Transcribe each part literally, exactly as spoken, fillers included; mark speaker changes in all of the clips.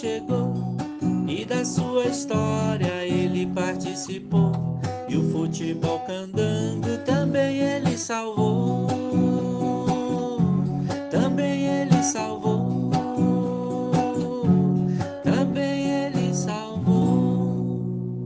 Speaker 1: chegou e da sua história ele participou. E o futebol candango também ele salvou. Também ele salvou. Também ele salvou.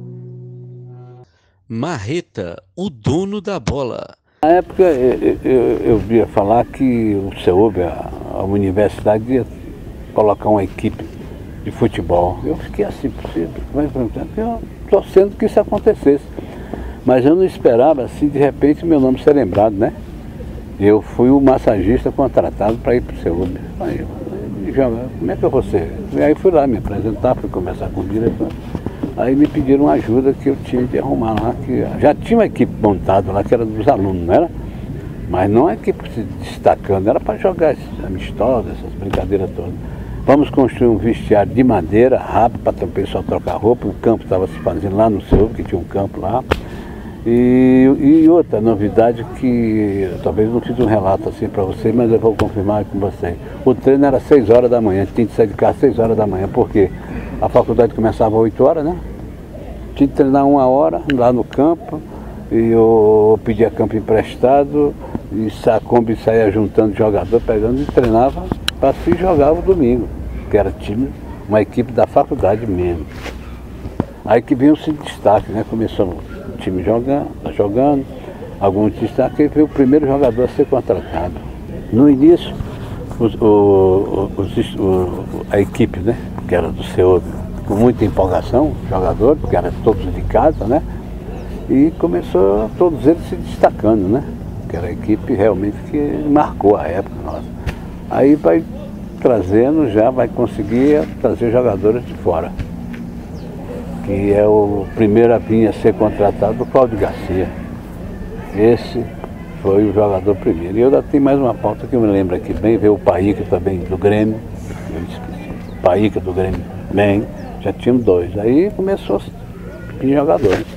Speaker 2: Marreta, o dono da bola.
Speaker 3: Na época eu, eu, eu via falar que o CEUB, a, a universidade, ia colocar uma equipe de futebol. Eu fiquei assim, possível, mas eu torcendo que isso acontecesse. Mas eu não esperava, assim, de repente, meu nome ser lembrado, né? Eu fui o massagista contratado para ir para o CEUB. Aí, como é que eu vou ser? E aí fui lá me apresentar, fui conversar com o diretor. Aí me pediram ajuda que eu tinha de arrumar lá, que já tinha uma equipe montada lá, que era dos alunos, não era? Mas não a equipe se destacando, era para jogar esses amistosos, essas brincadeiras todas. Vamos construir um vestiário de madeira, rápido, para o pessoal trocar roupa. O campo estava se fazendo lá no CEUB, que tinha um campo lá. E, e outra novidade que eu talvez não fiz um relato assim para vocês, mas eu vou confirmar com vocês. O treino era seis horas da manhã, tinha que sair de casa às seis horas da manhã, porque a faculdade começava às oito horas, né? Tinha que treinar uma hora lá no campo, e eu pedia campo emprestado, e a Kombi saía juntando jogador, pegando e treinava para se jogar o domingo, que era time, uma equipe da faculdade mesmo. Aí que vinha o destaque, né? Começou o time jogando, jogando, alguns destaques, e veio o primeiro jogador a ser contratado. No início, os, o, os, o, a equipe, né? Que era do CEUB, com muita empolgação, jogadores, porque eram todos de casa, né? E começou todos eles se destacando, né? Que era a equipe realmente que marcou a época nossa. Aí vai trazendo, já vai conseguir trazer jogadores de fora. Que é o primeiro a vir a ser contratado, o Cláudio Garcia. Esse foi o jogador primeiro. E eu ainda tenho mais uma pauta que eu me lembro aqui bem, veio o Paíca também do Grêmio, eu esqueci, o Paíca do Grêmio bem, já tínhamos dois. Aí começou a vir jogadores.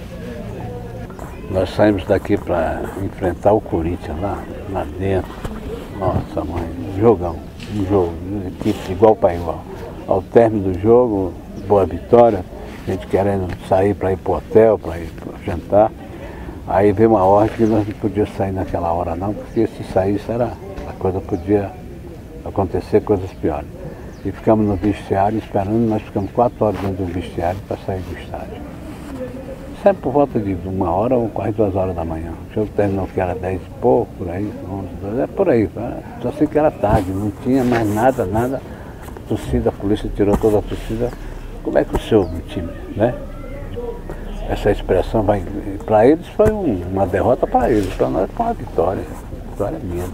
Speaker 3: Nós saímos daqui para enfrentar o Corinthians lá, lá dentro. Nossa mãe, um jogão, um jogo, equipe igual para igual. Ao término do jogo, boa vitória, a gente querendo sair para ir para o hotel, para ir para jantar. Aí veio uma ordem que nós não podíamos sair naquela hora não, porque se saísse era, a coisa podia acontecer coisas piores. E ficamos no vestiário esperando, nós ficamos quatro horas dentro do vestiário para sair do estádio. Sempre por volta de uma hora ou quase duas horas da manhã. O jogo terminou que era dez e pouco, por aí, onze, doze, é por aí. Só sei que era tarde, não tinha mais nada, nada. A torcida, a polícia tirou toda a torcida. Como é que o seu time, né? Essa expressão vai, para eles foi um, uma derrota para eles, para nós foi uma vitória, vitória mesmo.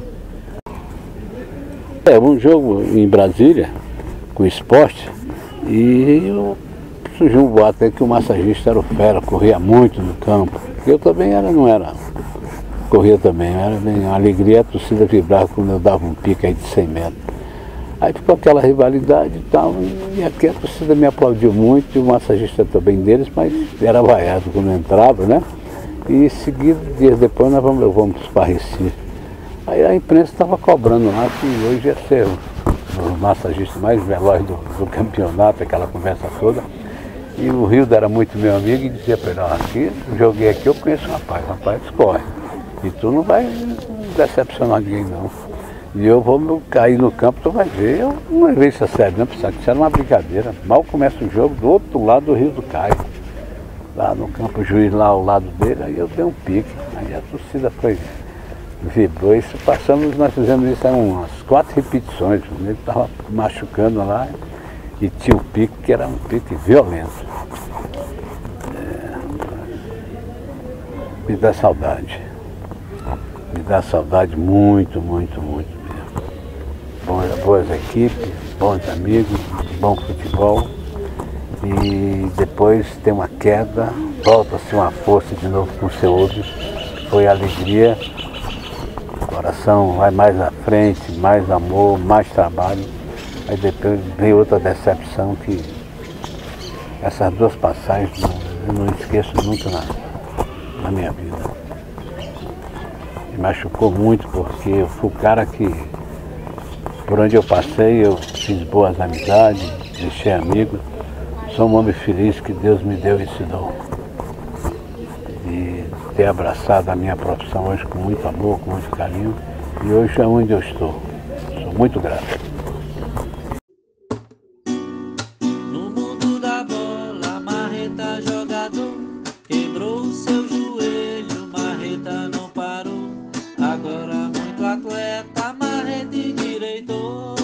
Speaker 3: É um jogo em Brasília, com o esporte, e eu, surgiu um boato aí que o massagista era o fera, corria muito no campo. Eu também era, não era, corria também, era bem, a alegria, a torcida vibrava quando eu dava um pique aí de cem metros. Aí ficou aquela rivalidade e tal, e aqui a torcida me aplaudiu muito, e o massagista também deles, mas era vaiado quando entrava, né? E seguido, dias depois, nós vamos, vamos para Recife. Aí a imprensa estava cobrando lá que hoje ia ser o, o massagista mais veloz do, do campeonato, aquela conversa toda. E o Rildo era muito meu amigo e dizia para ele, ó, aqui, joguei aqui, eu conheço o rapaz, o rapaz escorre. E tu não vai decepcionar ninguém não. E eu vou cair no campo, tu vai ver. Eu não levei isso a sério, não, pensava que isso era uma brincadeira. Mal começa o jogo, do outro lado do Rio do Caio. Lá no campo, o juiz lá ao lado dele, aí eu dei um pique. Aí a torcida foi, vibrou. Isso passamos, nós fizemos isso, eram umas quatro repetições. Ele estava machucando lá e tinha um pique que era um pique violento. É, me dá saudade. Me dá saudade muito, muito, muito mesmo. Boas, boas equipes, bons amigos, bom futebol. E depois tem uma queda, volta-se uma força de novo com o CEUB. Foi alegria, o coração vai mais à frente, mais amor, mais trabalho. Aí depois vem outra decepção que essas duas passagens eu não esqueço nunca na, na minha vida. Me machucou muito porque eu fui o cara que, por onde eu passei, eu fiz boas amizades, deixei amigos. Sou um homem feliz que Deus me deu esse dom. De ter abraçado a minha profissão hoje com muito amor, com muito carinho. E hoje é onde eu estou. Sou muito grato.
Speaker 1: No mundo da bola, Marreta jogador, quebrou o seu joelho, Marreta não parou. Agora muito atleta, Marreta endireitou.